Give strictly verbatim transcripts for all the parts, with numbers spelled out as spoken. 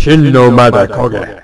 Shin no Mada Koge.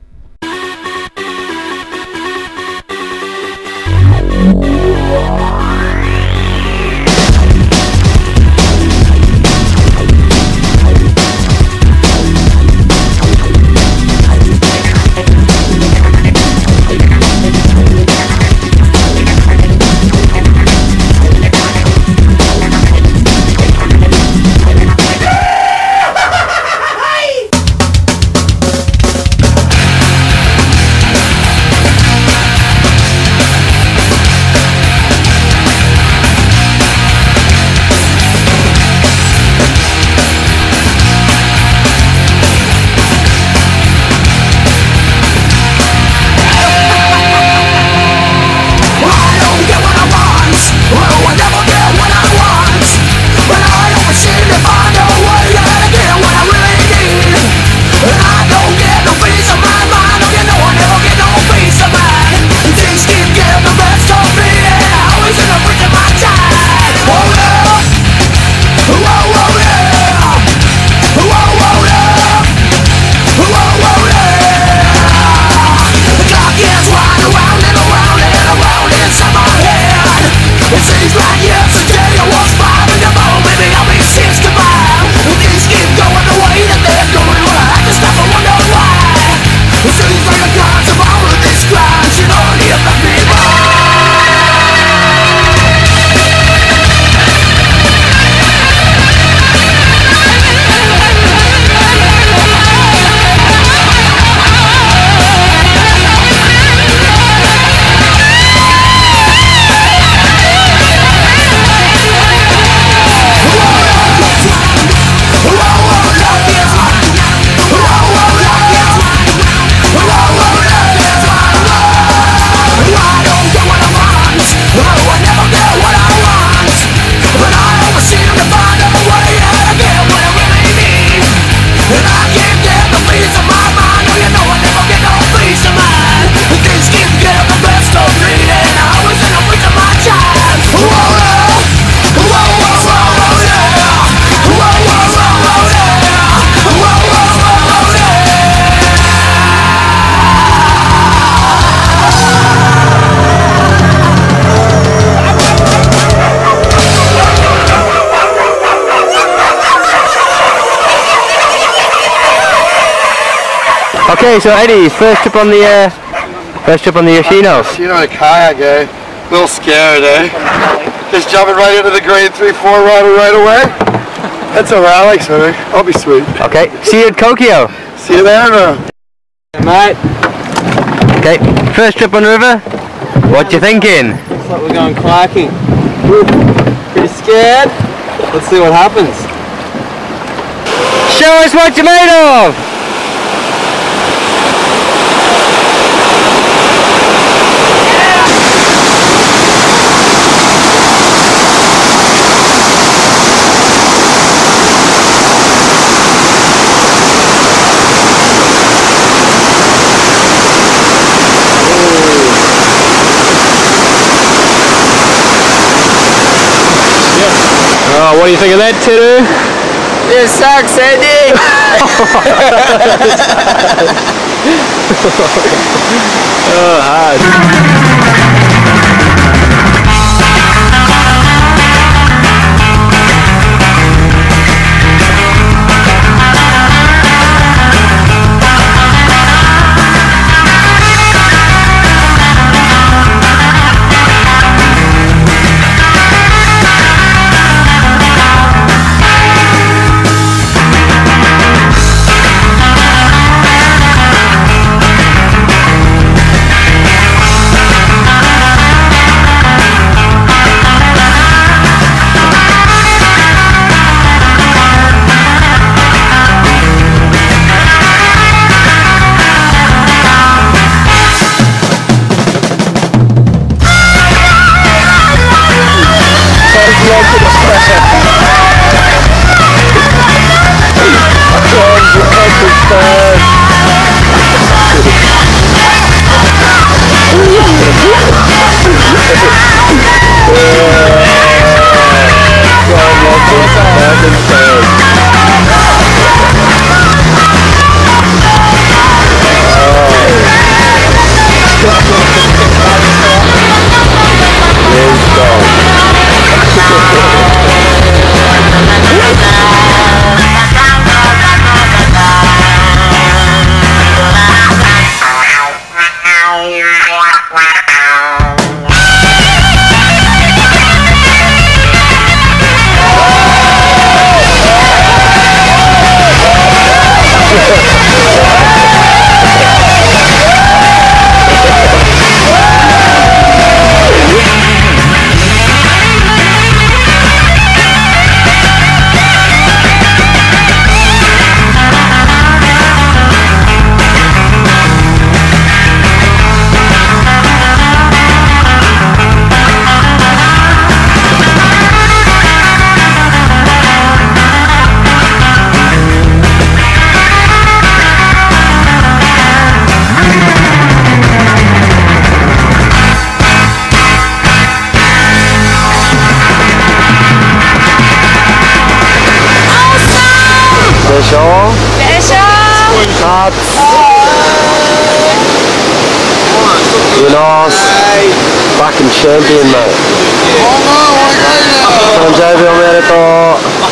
Okay, so Eddie, first trip on the uh, first trip on the Yoshino. Yoshino in a kayak, eh? A little scared, eh? Just jumping right into the grade three four rider right away. That's alright, I like swimming. I'll be sweet. Okay, see you at Kokyo. See you there, no? Mate. Okay, first trip on the river. What you thinking? Looks like we're going kayaking. Pretty scared. Let's see what happens. Show us what you're made of. Oh, what do you think of that, Teru? It sucks, Eddie! Oh, hard. ょでしょカッツユノス fucking champion mate 誕生日おめでとう